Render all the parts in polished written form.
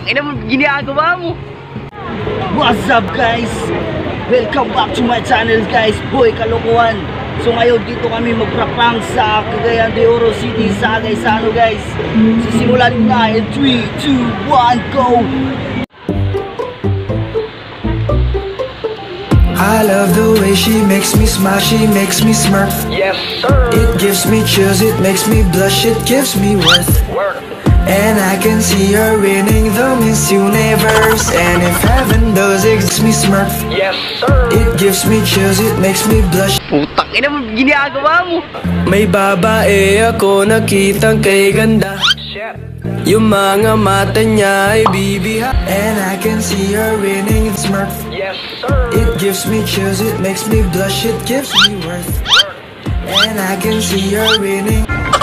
ina mo ginagawa mo? What's up guys? Welcome back to my channel guys, Boy Kalokohan. So ngayon dito kami magprapang sa Cagayan de Oro City, sa Agaysano guys. Sisimulan na in 3, 2, 1, go! I love the way she makes me smile, she makes me smirk. Yes sir! It gives me chills, it makes me blush, it gives me worth. And I can see her winning the Miss Universe. And if heaven does exist, me smirk. Yes sir! It gives me chills, it makes me blush. Putang ina mo ginagawa mo? May babae ako nakitang kay ganda. Shit! Yung mga mata niya ay bibiha. And I can see her winning the smirk. Yes sir! It gives me chills, it makes me blush, it gives me worth. And I can see her winning.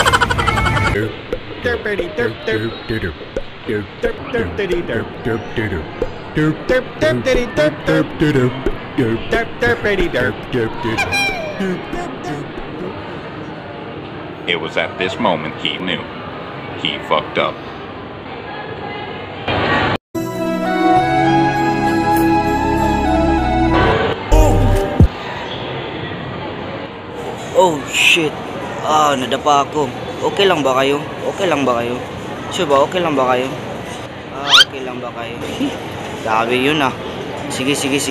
It was at this moment he knew. He fucked up. Oh shit! Nadapa ako. Okay lang ba kayo? Okay lang ba kayo? Sure ba? Okay lang ba kayo? Okay lang ba kayo? Grabe yun ah. Sige.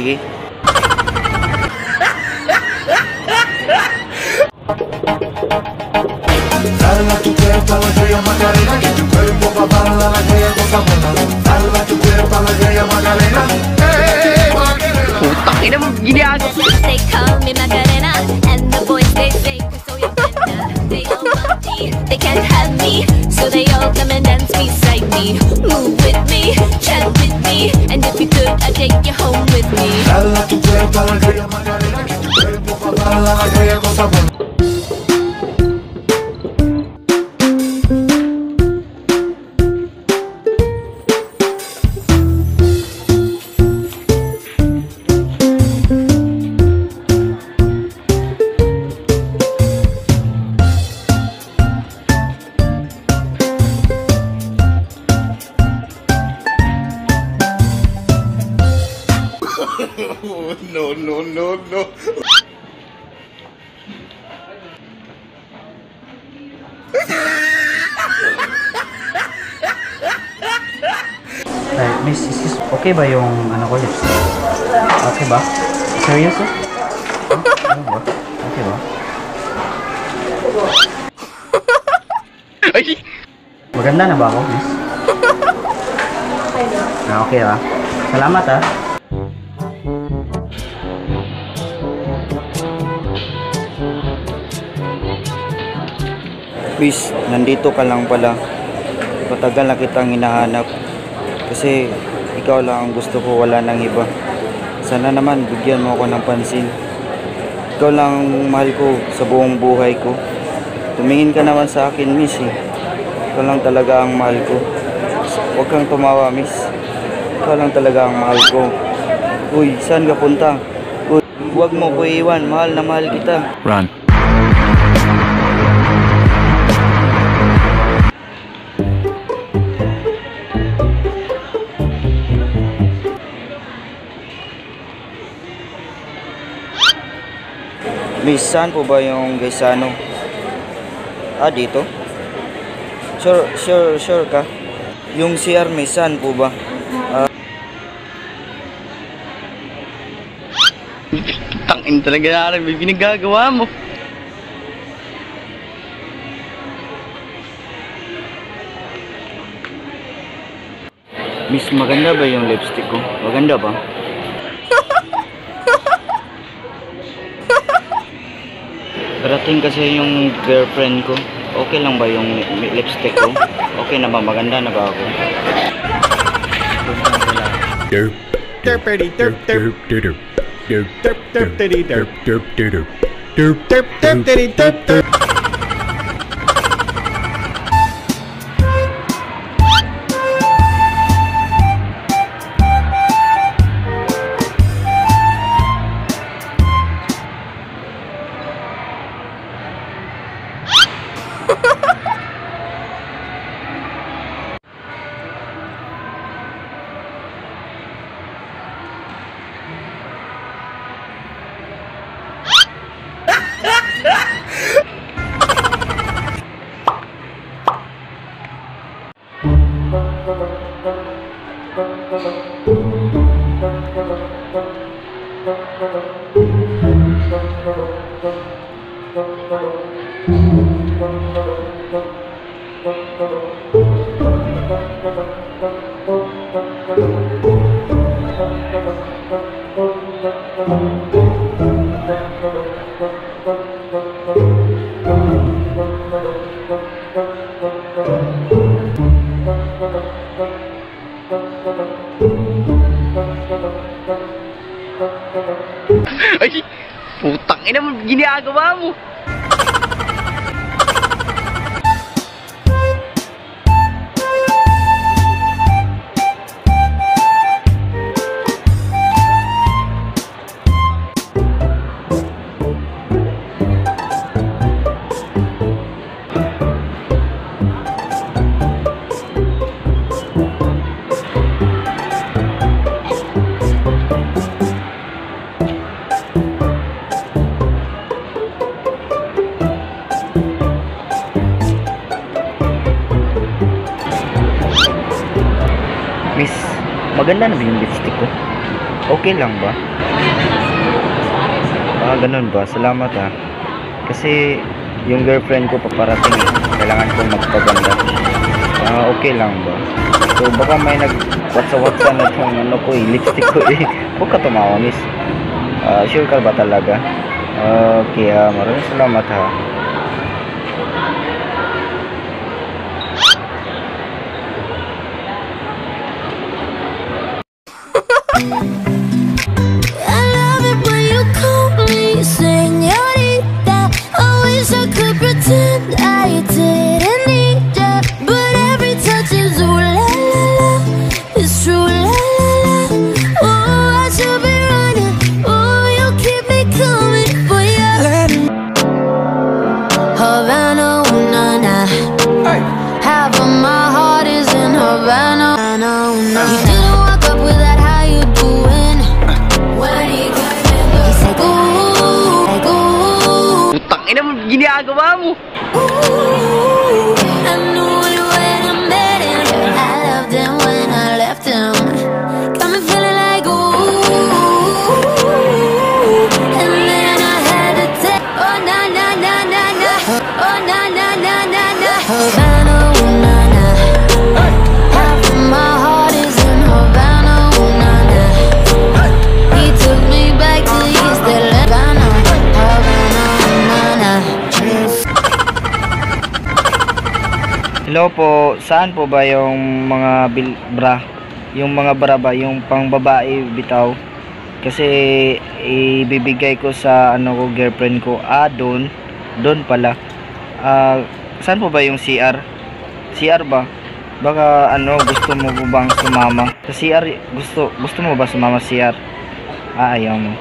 Dale a tu cuerpo a la estrella Macarena, que tu cuerpo va para la estrella cosa buena. Dale a tu cuerpo a la estrella Macarena, hey Macarena. Putang ina mo ginagawa? They call me Macarena, and the boys they say so you're better. They all want me, they can't have me, so they all come and dance beside me. Move with me, chant with me, and if you could, I'd take you home with me. Dale a tu cuerpo a la estrella Macarena, que tu cuerpo va para la estrella cosa buena. No. Miss, is okay ba yung ano ko lips? Okay ba? Serious eh? Ano ba? Okay ba? Ay! Maganda na ba ako, miss? Okay ba? Salamat ah. Miss, nandito ka lang pala. Matagal na kitang hinahanap. Kasi ikaw lang ang gusto ko, wala nang iba. Sana naman bigyan mo ako ng pansin. Ikaw lang ang mahal ko sa buong buhay ko. Tumingin ka naman sa akin, miss eh. Ikaw lang talaga ang mahal ko. Huwag kang tumawa, miss. Ikaw lang talaga ang mahal ko. Uy, saan ka punta? Uy, huwag mo ko iwan. Mahal na mahal kita. Run. Miss, saan po ba yung Gaysano? Dito? Sure ka? Yung CR, miss, saan po ba? Tangin talaga na may pinagagawa mo. Miss, maganda ba yung lipstick ko? Maganda ba? Parating kasi yung girlfriend ko. Okay lang ba yung lipstick ko? Okay na ba? Maganda na ba ako? Ay, putang ina mo, ginagawa mo. Miss, maganda na ba yung lipstick ko? Okay lang ba? Ganun ba? Salamat ha. Kasi yung girlfriend ko paparating eh. Kailangan kong magpaganda. Okay lang ba? So baka may nag-watsa-watsa na itong ano ko eh, lipstick ko eh. Huwag ka tumawa, miss. Sure ka ba talaga? Okay ha, maraming salamat ha. I love it when you call me señorita. I wish I could pretend I didn't need ya, but every touch is ooh la la la. It's true la la la. Oh, I should be running. Oh, you keep me coming for ya. Havana, ooh na na. Half of my heart is in Havana. You didn't walk up with that. How you doing? When he came in, he said, ooh, like, ooh. Putang ina mo, ginagawa mo. Ooh, I knew you when I met him. I loved him when I left him. Got me feeling like ooh. And then I had to take, oh na na na na na, oh na na na na na. Havana, ooh na na. Half of my heart is in Havana, ooh na na. He took me back to East Havana, Havana, ooh na na. Hello po, saan po ba yung mga yung mga bra ba, yung pang babae bitaw? Kasi ibibigay ko sa ano ko, girlfriend ko. Doon pala. Saan po ba yung CR? CR ba? Baka ano, gusto mo bang sumama? Sa CR, gusto mo ba sumama sa CR? Ayaw mo.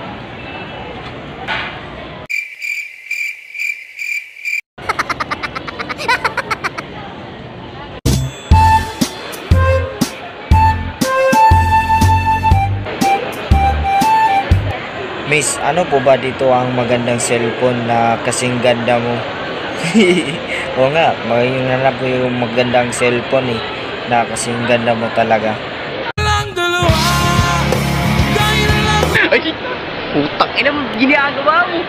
Miss, ano po ba dito ang magandang cellphone na kasing ganda mo? Oo nga, maghanap ko yung magandang cellphone eh, na kasing ganda mo talaga. Ay, putang ina mo, ginagawa mo.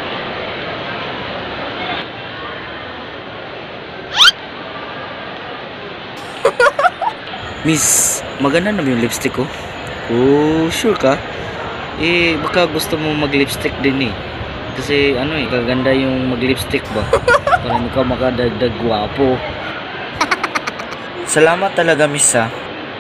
Miss, maganda na yung lipstick ko? Oh, sure ka? Baka gusto mo mag-lipstick din eh. Kasi ano eh, kaganda yung mag-lipstick ba? Para ikaw makadagdag gwapo. Salamat talaga, miss ha.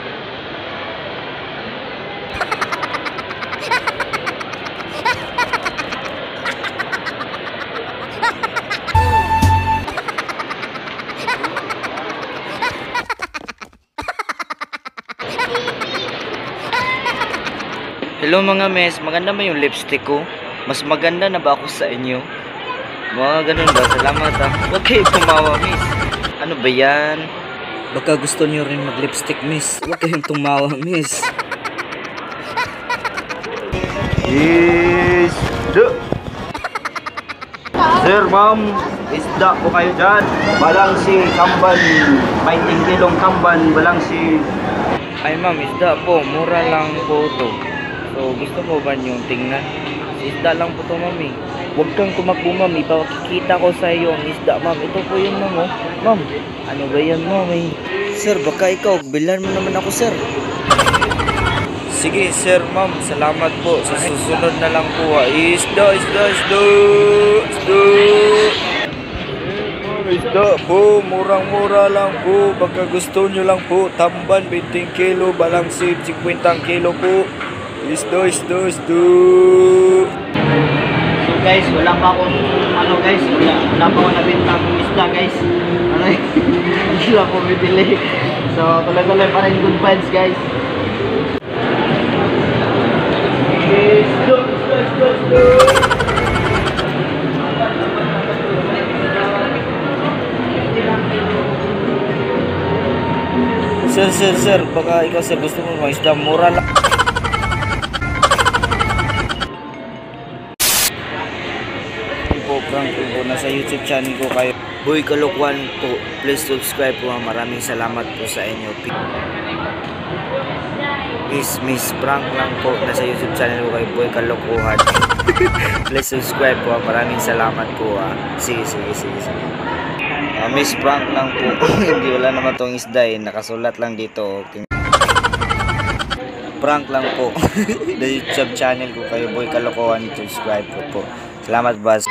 Hello mga mes, maganda ba yung lipstick ko? Mas maganda na ba ako sa inyo? Mga ganun ba? Salamat ha. Huwag kayo tumawa, miss. Ano ba yan? Baka gusto niyo rin mag-lipstick, miss. Huwag kayong tumawa, miss. Yes. Do. Sir, ma'am, isda po kayo dyan. Balangsi, kamban, 20 kilong kamban, balangsi. Ay ma'am, isda po, mura lang po to. So, gusto mo ba yung tingnan? Isda lang po to, ma'am eh. Huwag kang tumakbo, ma'am. Ipakikita ko sa iyo ang isda, ma'am. Ito po yun, ma'am, oh. Ma'am, ano ba yan, ma'am eh? Sir, baka ikaw, bilan mo naman ako, sir. Sige, sir, ma'am. Salamat po. Sa susunod na lang po, ah. Isda. Isda po, murang-mura lang po. Baka gusto nyo lang po. Tamban, 20 kilo. Balangsit, 50 kilo po. Isda. So guys, wala pa akong guys, wala pa akong nabintang isda guys. Hindi lang po bibili. So tuloy-tuloy pa rin good vibes guys. Sir, baka ikaw sir gusto mo mga isda mura lang. Po, prank po, nasa YouTube channel ko kayo. Boy Kalokwan po, please subscribe po. Maraming salamat po sa inyo. Miss prank lang po, nasa YouTube channel ko kayo, Boy Kalokohan. Please subscribe po. Maraming salamat po. Sige. Miss prank lang po. Hindi, wala naman tong isda eh. Nakasulat lang dito. Prank lang po. The YouTube channel ko kayo, Boy Kalokohan. Subscribe po. Salamat, boss.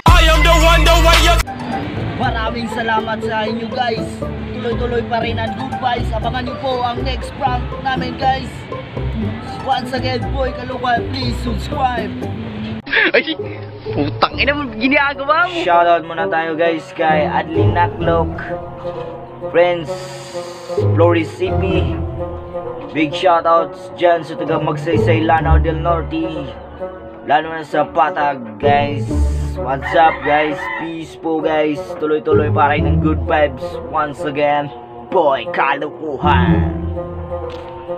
Maraming salamat sa inyo guys. Tuloy-tuloy pa rin ang good vibes. Abangan niyo po ang next prank namin guys. Once again, Boy Kalokwan, please subscribe. Ay, putang ina mo, ginagawa mo. Shoutout muna tayo guys kay Adlin Naklok, Friends, Flores City. Big shoutouts dyan sa taga Magsaysay, Lanao del Norte, lalo na sa Patag guys. What's up guys? Peace po guys. Tuloy-tuloy pa rin ng good vibes. Once again, Boy Kalokohan.